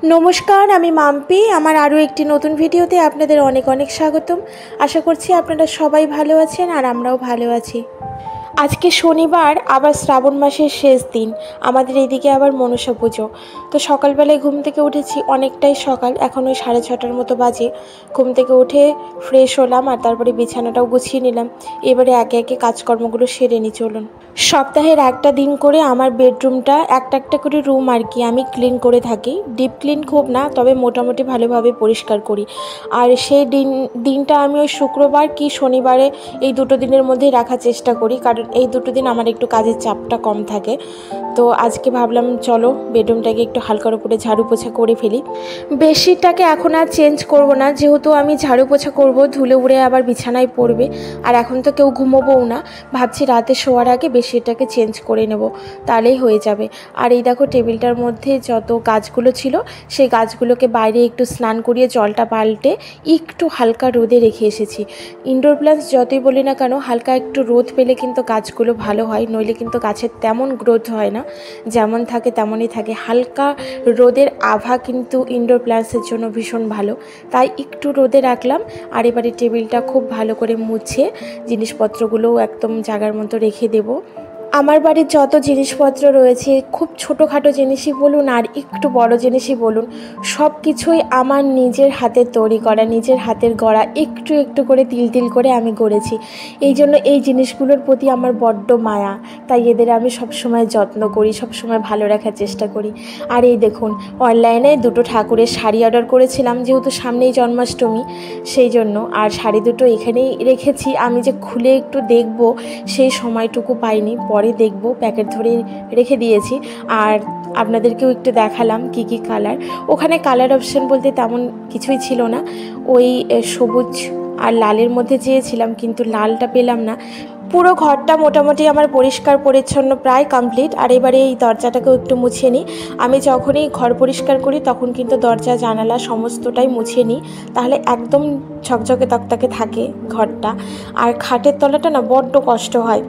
নমস্কার, আমি মাম্পি। আমার আরও একটি নতুন ভিডিওতে আপনাদের অনেক অনেক স্বাগতম। আশা করছি আপনারা সবাই ভালো আছেন আর আমরাও ভালো আছি। আজকে শনিবার, আবার শ্রাবণ মাসের শেষ দিন। আমাদের এইদিকে আবার মনসা পুজো। তো সকালবেলায় ঘুম থেকে উঠেছি, অনেকটাই সকাল, এখন ওই 6:30 মতো বাজে। ঘুম থেকে উঠে ফ্রেশ হলাম আর তারপরে বিছানাটাও গুছিয়ে নিলাম। এবারে একে একে কাজকর্মগুলো সেরে নিই। চলুন। সপ্তাহের একটা দিন করে আমার বেডরুমটা একটা একটা করে রুম আর কি আমি ক্লিন করে থাকি। ডিপ ক্লিন খুব না, তবে মোটামুটি ভালোভাবে পরিষ্কার করি। আর সেই দিনটা আমি ওই শুক্রবার কি শনিবারে এই দুটো দিনের মধ্যেই রাখার চেষ্টা করি, কারণ এই দুটো দিন আমার একটু কাজের চাপটা কম থাকে। তো আজকে ভাবলাম চলো বেডরুমটাকে একটু হালকার উপরে ঝাড়ু পোছা করে ফেলি। বেডশিটটাকে এখন আর চেঞ্জ করব না, যেহেতু আমি ঝাড়ু পোছা করব, ধুলে উড়ে আবার বিছানায় পড়বে। আর এখন তো কেউ ঘুমোবও না, ভাবছি রাতে শোয়ার আগে বেডশিটটাকে চেঞ্জ করে নেব, তাহলেই হয়ে যাবে। আর এই দেখো টেবিলটার মধ্যে যত গাছগুলো ছিল সেই গাছগুলোকে বাইরে একটু স্নান করিয়ে জলটা পাল্টে একটু হালকা রোদে রেখে এসেছি। ইনডোর প্ল্যান্টস যতই বলি না কেন, হালকা একটু রোদ পেলে কিন্তু গাছগুলো ভালো হয়, নইলে কিন্তু গাছের তেমন গ্রোথ হয় না, যেমন থাকে তেমনই থাকে। হালকা রোদের আভা কিন্তু ইনডোর প্ল্যান্টসের জন্য ভীষণ ভালো, তাই একটু রোদে রাখলাম। আর এবারে টেবিলটা খুব ভালো করে মুছে জিনিসপত্রগুলোও একদম জায়গার মতো রেখে দেবো। আমার বাড়ির যত জিনিসপত্র রয়েছে, খুব ছোটোখাটো জিনিসই বলুন আর একটু বড় জিনিসই বলুন, সব কিছুই আমার নিজের হাতের তৈরি করা, নিজের হাতের গড়া, একটু একটু করে তিল তিল করে আমি গড়েছি। এই জন্য এই জিনিসগুলোর প্রতি আমার বড্ড মায়া, তাই এদের আমি সবসময় যত্ন করি, সবসময় ভালো রাখার চেষ্টা করি। আর এই দেখুন, অনলাইনে দুটো ঠাকুরের শাড়ি অর্ডার করেছিলাম, যেহেতু সামনেই জন্মাষ্টমী সেই জন্য। আর শাড়ি দুটো এখানেই রেখেছি, আমি যে খুলে একটু দেখব সেই সময়টুকু পাইনি, পরে দেখব, প্যাকেট ধরে রেখে দিয়েছি। আর আপনাদেরকেও একটু দেখালাম কি কি কালার। ওখানে কালার অপশান বলতে তেমন কিছুই ছিল না, ওই সবুজ আর লালের মধ্যে চেয়েছিলাম, কিন্তু লালটা পেলাম না। পুরো ঘরটা মোটামুটি আমার পরিষ্কার পরিচ্ছন্ন প্রায় কমপ্লিট। আর এবারে এই দরজাটাকেও একটু মুছিয়ে নিই। আমি যখনই ঘর পরিষ্কার করি তখন কিন্তু দরজা জানালা সমস্তটাই মুছিয়ে নিই, তাহলে একদম ঝকঝকে তকতকে থাকে ঘরটা। আর খাটের তলাটা না বড্ড কষ্ট হয়,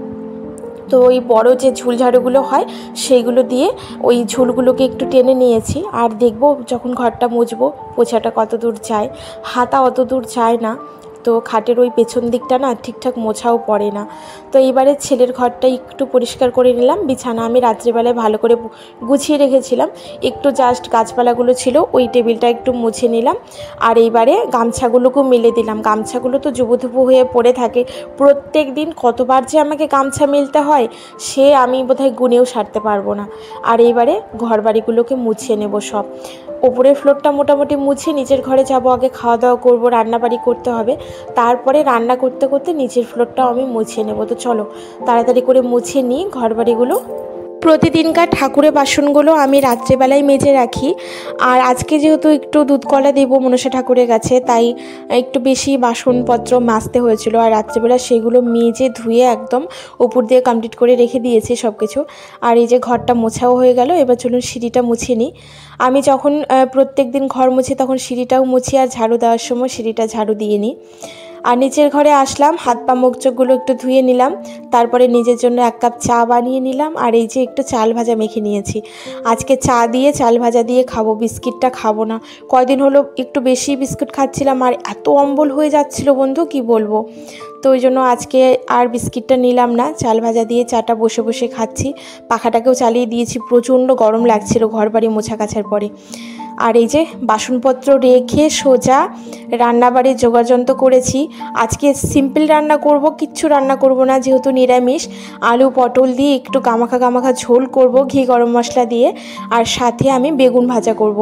তো ওই বড় যে ঝুল ঝাড়ুগুলো হয় সেইগুলো দিয়ে ওই ঝুলগুলোকে একটু টেনে নিয়েছি। আর দেখব যখন ঘরটা মুছবো পোছাটা কত দূর যায়, হাতা অত দূর যায় না, তো খাটের ওই পেছন দিকটা না ঠিকঠাক মোছাও পড়ে না। তো এইবারে ছেলের ঘরটা একটু পরিষ্কার করে নিলাম। বিছানা আমি রাত্রিবেলায় ভালো করে গুছিয়ে রেখেছিলাম, একটু জাস্ট গাছপালাগুলো ছিল, ওই টেবিলটা একটু মুছে নিলাম। আর এইবারে গামছাগুলোকেও মেলে দিলাম। গামছাগুলো তো জুবুথুবু হয়ে পড়ে থাকে, প্রত্যেক দিন কতবার যে আমাকে গামছা মেলতে হয় সে আমি বোধহয় গুনেও সারতে পারবো না। আর এইবারে ঘর বাড়িগুলোকে মুছে নেব সব। ওপরের ফ্লোরটা মোটামুটি মুছে নিচের ঘরে যাব, আগে খাওয়া দাওয়া করবো, রান্নাবাড়ি করতে হবে, তারপরে রান্না করতে করতে নিচের ফ্লোরটাও আমি মুছে নেব। তো চলো তাড়াতাড়ি করে মুছে নিই ঘর বাড়িগুলো। প্রতিদিনকার ঠাকুরের বাসনগুলো আমি রাত্রেবেলায় মেজে রাখি। আর আজকে যেহেতু একটু দুধ কলা দেবো মনসা ঠাকুরের কাছে, তাই একটু বেশি বাসনপত্র মাজতে হয়েছিল। আর রাত্রেবেলা সেগুলো মেজে ধুয়ে একদম উপর দিয়ে কমপ্লিট করে রেখে দিয়েছি সব কিছু। আর এই যে ঘরটা মোছাও হয়ে গেল, এবার চলুন সিঁড়িটা মুছে নিই। আমি যখন প্রত্যেক দিন ঘর মুছি তখন সিঁড়িটাও মুছি, আর ঝাড়ু দেওয়ার সময় সিঁড়িটা ঝাড়ু দিয়ে নিই। আর নিচের ঘরে আসলাম, হাত পা মুখ চোখগুলো একটু ধুয়ে নিলাম, তারপরে নিজের জন্য 1 কাপ চা বানিয়ে নিলাম। আর এই যে একটু চাল ভাজা মেখে নিয়েছি, আজকে চা দিয়ে চাল ভাজা দিয়ে খাবো, বিস্কিটটা খাবো না। কয়দিন হলো একটু বেশি বিস্কুট খাচ্ছিলাম আর এত অম্বল হয়ে যাচ্ছিল বন্ধু, কি বলবো। তো ওই জন্য আজকে আর বিস্কিটটা নিলাম না, চাল ভাজা দিয়ে চাটা বসে বসে খাচ্ছি। পাখাটাকেও চালিয়ে দিয়েছি, প্রচণ্ড গরম লাগছিল ঘর বাড়ি মোছা কাছার পরে। আর এই যে বাসনপত্র রেখে সোজা রান্নাবাড়ির যোগাযন্ত্র করেছি। আজকে সিম্পল রান্না করব, কিচ্ছু রান্না করব না, যেহেতু নিরামিষ। আলু পটল দিয়ে একটু গামাখা গামাখা ঝোল করব ঘি গরম মশলা দিয়ে, আর সাথে আমি বেগুন ভাজা করব।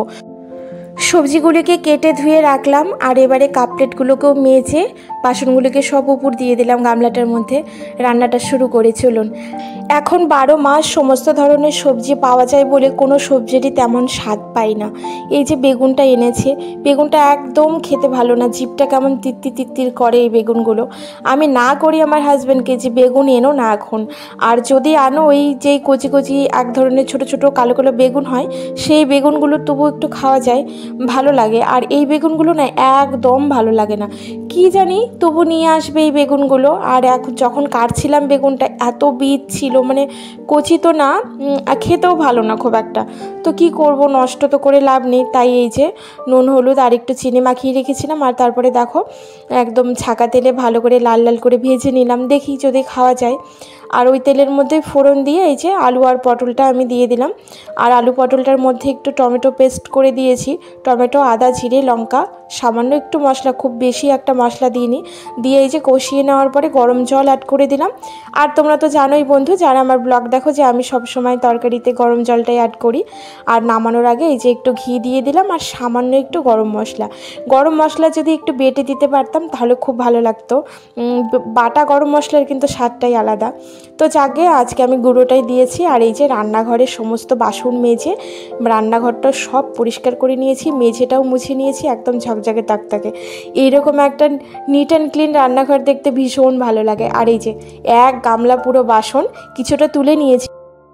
সবজিগুলিকে কেটে ধুয়ে রাখলাম। আর এবারে কাপ প্লেটগুলোকেও মেজে বাসনগুলোকে সব উপর দিয়ে দিলাম গামলাটার মধ্যে। রান্নাটা শুরু করে চলুন। এখন 12 মাস সমস্ত ধরনের সবজি পাওয়া যায় বলে কোনো সবজিরই তেমন স্বাদ পাই না। এই যে বেগুনটা এনেছে, বেগুনটা একদম খেতে ভালো না, জিভটা কেমন তিত্তির তিত্তির করে এই বেগুনগুলো। আমি না করি আমার হাজব্যান্ডকে যে বেগুন এনো না এখন, আর যদি আনো ওই যেই কচি কচি এক ধরনের ছোট ছোট কালো কালো বেগুন হয়, সেই বেগুনগুলো তবু একটু খাওয়া যায়। ভালো লাগে। আর এই বেগুনগুলো না একদম ভালো লাগে না, কি জানি, তবু নিয়ে আসবে এই বেগুনগুলো। আর যখন কাটছিলাম বেগুনটা এত বীজ ছিল, মানে কচি তো না, খেতেও ভালো না খুব একটা। তো কি করব, নষ্ট তো করে লাভ নেই। তাই এই যে নুন হলুদ আর একটু চিনি মাখিয়ে রেখেছিলাম। আর তারপরে দেখো একদম ছাকা তেলে ভালো করে লাল লাল করে ভেজে নিলাম, দেখি যদি খাওয়া যায়। আর ওই তেলের মধ্যে ফোড়ন দিয়ে এই যে আলু আর পটলটা আমি দিয়ে দিলাম। আর আলু পটলটার মধ্যে একটু টমেটো পেস্ট করে দিয়েছি, টমেটো, আদা, জিরে, লঙ্কা, সামান্য একটু মশলা, খুব বেশি একটা মশলা দিইনি। দিয়ে এই যে কষিয়ে নেওয়ার পরে গরম জল অ্যাড করে দিলাম। আর তোমরা তো জানোই বন্ধু, যারা আমার ব্লগ দেখো, যে আমি সব সময় তরকারিতে গরম জলটাই অ্যাড করি। আর নামানোর আগে এই যে একটু ঘি দিয়ে দিলাম আর সামান্য একটু গরম মশলা যদি একটু বেটে দিতে পারতাম তাহলে খুব ভালো লাগতো। বাটা গরম মশলার কিন্তু স্বাদটাই আলাদা। তো যাকে আজকে আমি গুঁড়োটাই দিয়েছি। আর এই যে রান্নাঘরের সমস্ত বাসন মেজে রান্নাঘরটা সব পরিষ্কার করে নিয়েছি, মেঝেটাও মুছে নিয়েছি, একদম ঝকঝকে তকতকে। এইরকম একটা নিট অ্যান্ড ক্লিন রান্নাঘর দেখতে ভীষণ ভালো লাগে। আর এই যে এক গামলা পুরো বাসন, কিছুটা তুলে নিয়েছি।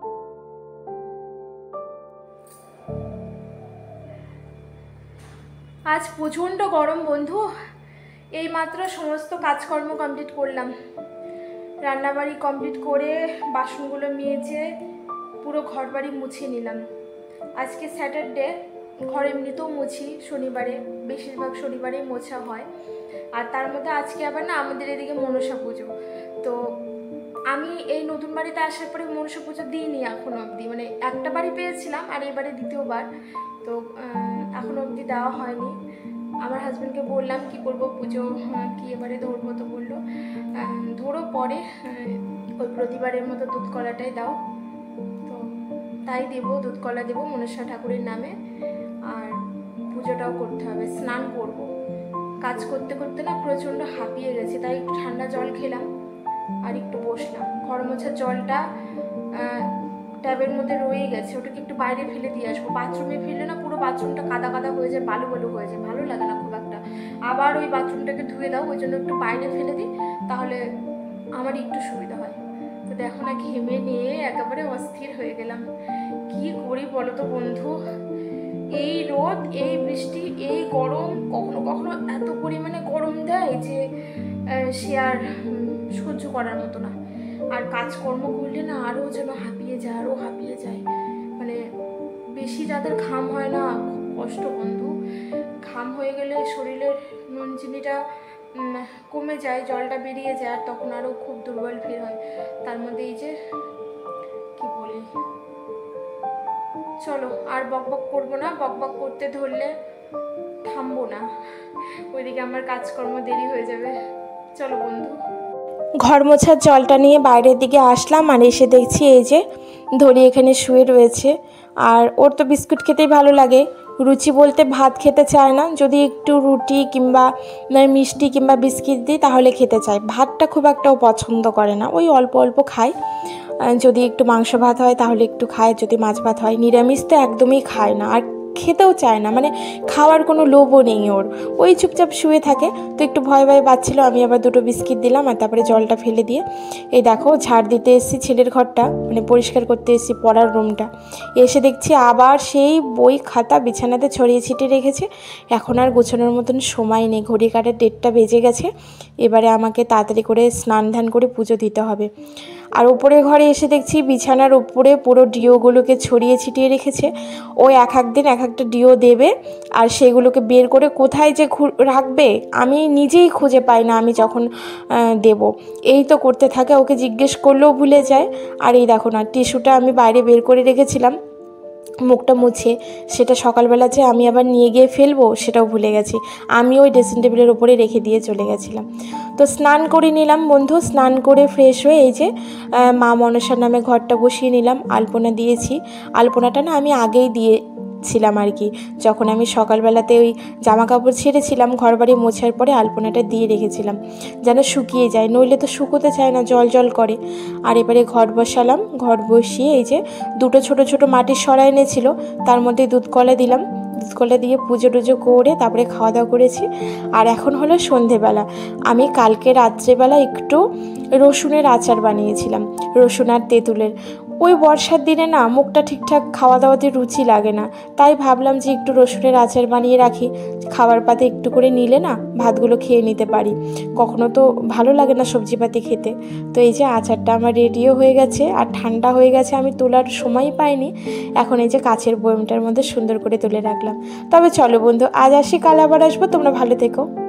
আজ প্রচণ্ড গরম বন্ধু, এইমাত্র সমস্ত কাজকর্ম কমপ্লিট করলাম, রান্নাবাড়ি কমপ্লিট করে বাসনগুলো মেজে পুরো ঘরবাড়ি মুছে নিলাম। আজকে স্যাটারডে, ঘর এমনিতেও মুছি, শনিবারে বেশিরভাগ শনিবারেই মোছা হয়। আর তার মধ্যে আজকে আবার না আমাদের এদিকে মনসা পুজো। তো আমি এই নতুন বাড়িতে আসার পরে মনসা পুজো দিইনি এখনও অবধি, মানে একটা বাড়ি পেয়েছিলাম আর এবারে দ্বিতীয়বার, তো এখনও অবধি দেওয়া হয়নি। আমার হাজব্যান্ডকে বললাম কি করব পুজো, কি এবারে ধরবো, তো বললো ধরো পরে, ওই প্রতিবারের মতো দুধ কলাটাই দাও। তো তাই দেবো, দুধ কলা দেবো মনসা ঠাকুরের নামে। আর পুজোটাও করতে হবে, স্নান করব। কাজ করতে করতে না প্রচণ্ড হাঁপিয়ে গেছে, তাই একটু ঠান্ডা জল খেলাম আর একটু বসলাম। ঘর মোছার জলটা ট্যাবের মধ্যে রয়ে গেছে, ওটাকে একটু বাইরে ফেলে দিয়ে আসবো। বাথরুমে ফেলে না পুরো বাথরুমটা কাদা কাদা হয়ে যায়, বালু বালু হয়ে যায়, ভালো লাগে না খুব একটা। আবার ওই বাথরুমটাকে ধুয়ে দাও, ওই জন্য একটু বাইরে ফেলে দিই, তাহলে আমারই একটু সুবিধা হয়। তো দেখো না ঘেমে নিয়ে একেবারে অস্থির হয়ে গেলাম। কি করি বলো তো বন্ধু, এই রোদ, এই বৃষ্টি, এই গরম, কখনো কখনো এত পরিমাণে গরম দেয় যে সে আর সহ্য করার মতো না। আর কাজকর্ম করলে না আরও যেন হাঁপিয়ে যায়, মানে বেশি যাদের ঘাম হয় না খুব কষ্ট বন্ধু। ঘাম হয়ে গেলে শরীরের নুন চিনিটা কমে যায়, জলটা বেরিয়ে যায়, আর তখন আরও খুব দুর্বল ফিল হয়। তার মধ্যে এই যে কি বলি, চলো আর বকবক করবো না, বকবক করতে ধরলে থামবো না, ওইদিকে আমার কাজকর্ম দেরি হয়ে যাবে। চলো বন্ধু, ঘর মোছার জলটা নিয়ে বাইরের দিকে আসলাম। আর এসে দেখছি এই যে ধরি এখানে শুয়ে রয়েছে। আর ওর তো বিস্কুট খেতেই ভালো লাগে, রুচি বলতে ভাত খেতে চায় না। যদি একটু রুটি কিংবা মিষ্টি কিংবা বিস্কিট দিই তাহলে খেতে চায়, ভাতটা খুব একটাও পছন্দ করে না, ওই অল্প অল্প খায়। যদি একটু মাংস ভাত হয় তাহলে একটু খায়, যদি মাছ ভাত হয়। নিরামিষ তো একদমই খায় না, আর খেতেও চায় না, মানে খাওয়ার কোনো লোভও নেই ওর, ওই চুপচাপ শুয়ে থাকে। তো একটু ভয় ভয় পাচ্ছিলো, আমি আবার দুটো বিস্কিট দিলাম আর তারপরে জলটা ফেলে দিয়ে এই দেখো ঝাড় দিতে এসেছি ছেলের ঘরটা, মানে পরিষ্কার করতে এসেছি পড়ার রুমটা। এসে দেখছি আবার সেই বই খাতা বিছানাতে ছড়িয়ে ছিটিয়ে রেখেছে। এখন আর গোছানোর মতন সময় নেই, ঘড়ি কাটার 1:30 বেজে গেছে। এবারে আমাকে তাড়াতাড়ি করে স্নান ধান করে পুজো দিতে হবে। আর উপরের ঘরে এসে দেখছি বিছানার উপরে পুরো ডিওগুলোকে ছড়িয়ে ছিটিয়ে রেখেছে। ও এক একদিন এক একটা ডিও দেবে, আর সেগুলোকে বের করে কোথায় যে রাখবে আমি নিজেই খুঁজে পাই না আমি যখন দেব। এই তো করতে থাকে, ওকে জিজ্ঞেস করলেও ভুলে যায়। আর এই দেখো না টিস্যুটা আমি বাইরে বের করে রেখেছিলাম মুখটা মুছে, সেটা সকালবেলা যে আমি আবার নিয়ে গিয়ে ফেলবো সেটাও ভুলে গেছি, আমি ওই ড্রেসিং টেবিলের ওপরে রেখে দিয়ে চলে গেছিলাম। তো স্নান করে নিলাম বন্ধু, স্নান করে ফ্রেশ হয়ে এই যে মা মনসার নামে ঘরটা বসিয়ে নিলাম। আলপনা দিয়েছি, আলপনাটা না আমি আগেই দিয়েছিলাম আর কি, যখন আমি সকালবেলাতে ওই জামা কাপড় ছেড়েছিলাম ঘর বাড়ি মোছার পরে আলপনাটা দিয়ে রেখেছিলাম যেন শুকিয়ে যায়, নইলে তো শুকোতে চায় না, জল জল করে। আর এবারে ঘর বসালাম, ঘর বসিয়ে এই যে দুটো ছোট ছোট মাটির সরা এনেছিল, তার মধ্যে দুধ কলা দিলাম, দুধ কলা দিয়ে পুজো টুজো করে তারপরে খাওয়া দাওয়া করেছি। আর এখন হলো সন্ধেবেলা, আমি কালকে রাত্রেবেলা একটু রসুনের আচার বানিয়েছিলাম, রসুন আর তেঁতুলের। ওই বর্ষার দিনে না মুখটা ঠিকঠাক খাওয়া দাওয়াতে রুচি লাগে না, তাই ভাবলাম যে একটু রসুনের আচার বানিয়ে রাখি, খাবার পাতে একটু করে নিলে না ভাতগুলো খেয়ে নিতে পারি। কখনো তো ভালো লাগে না সবজিপাতি খেতে। তো এই যে আচারটা আমার রেডিও হয়ে গেছে আর ঠান্ডা হয়ে গেছে, আমি তোলার সময় পাইনি। এখন এই যে কাচের বয়মটার মধ্যে সুন্দর করে তুলে রাখলাম। তবে চলো বন্ধু, আজ আসি, কাল আবার আসবো, তোমরা ভালো থেকো।